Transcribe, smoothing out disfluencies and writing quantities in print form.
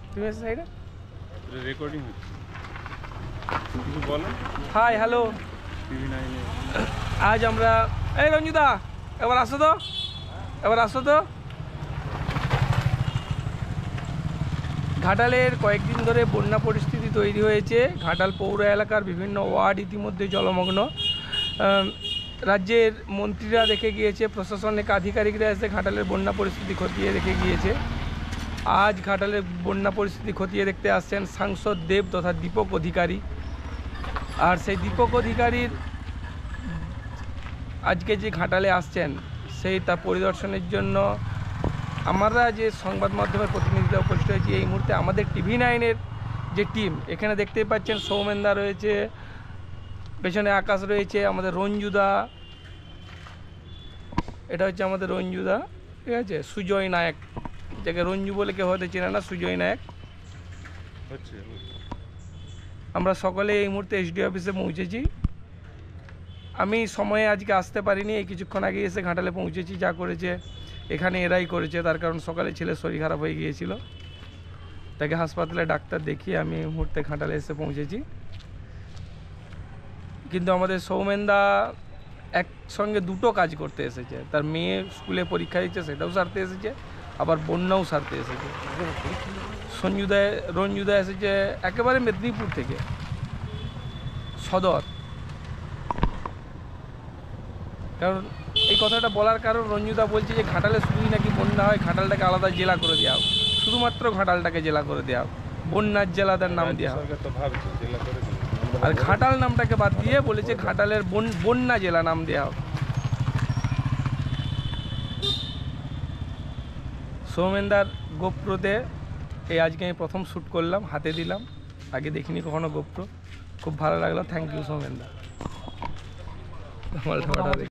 তুমি এসে সাইডে রেকর্ডিং হচ্ছে, কিছু বলো। হাই হ্যালো, টিভি নাইনে আজ আমরা এই রঞ্জিতা এবার আসো তো, ঘাটালের কয়েকদিন ধরে বন্যা পরিস্থিতি তৈরি হয়েছে। ঘাটাল পৌর এলাকার বিভিন্ন ওয়ার্ড ইতিমধ্যে জলমগ্ন। রাজ্যের মন্ত্রীরা দেখে গিয়েছে, প্রশাসনিক আধিকারিকরা এসে ঘাটালের বন্যা পরিস্থিতি খতিয়ে দেখে গিয়েছে। আজ ঘাটালের বন্যা পরিস্থিতি খতিয়ে দেখতে আসছেন সাংসদ দেব তথা দীপক অধিকারী। আর সেই দীপক অধিকারীর আজকে যে ঘাটালে আসছেন সেই তার পরিদর্শনের জন্য আমরা যে সংবাদ মাধ্যমের প্রতিনিধিরা উপস্থিত হয়েছি এই মুহূর্তে আমাদের টিভি নাইনের যে টিম এখানে দেখতেই পাচ্ছেন। সৌমেনদা রয়েছে, পেছনে আকাশ রয়েছে, আমাদের রঞ্জুদা, এটা হচ্ছে আমাদের রঞ্জুদা, ঠিক আছে, সুজয় নায়ক, যাকে রঞ্জু বলে কেউ হয়তো চেনে না, সুজয় নায়ক। হচ্ছে আমরা সকলে এই মুহূর্তে এসডি অফিসে পৌঁছেছি। আমি সময়ে আজকে আসতে পারিনি, এই কিছুক্ষণ আগে এসে ঘাটালে পৌঁছেছি। যা করেছে এখানে এরাই করেছে, তার কারণ সকালে ছেলে শরীর খারাপ হয়ে গিয়েছিল, তাকে হাসপাতালে ডাক্তার দেখিয়ে আমি এই মুহূর্তে ঘাটালে এসে পৌঁছেছি। কিন্তু আমাদের সৌমেনদা একসঙ্গে দুটো কাজ করতে এসেছে, তার মেয়ে স্কুলে পরীক্ষা দিচ্ছে সেটাও সারতে এসেছে, আবার বন্যাও সারতে এসেছে। রঞ্জুদা এসেছে একেবারে মেদিনীপুর থেকে সদর। কারণ এই কথাটা বলার কারণ রঞ্জুদা বলছে যে ঘাটালে শুধুই নাকি বন্যা হয়, ঘাটালটাকে আলাদা জেলা করে দেওয়া হোক, শুধুমাত্র ঘাটালটাকে জেলা করে দেওয়া হোক, বন্যার জেলাদের নাম দেওয়া হোক। তো ভাবছে জেলা করে আর ঘাটাল নামটাকে বাদ দিয়ে বলেছে ঘাটালের বন্যা জেলা নাম দেওয়া হোক। সৌমেনদার গোপ্রোতে এই আজকে আমি প্রথম শ্যুট করলাম, হাতে দিলাম, আগে দেখিনি কখনো গোপ্রো, খুব ভালো লাগলো। Thank you সৌমেনদা।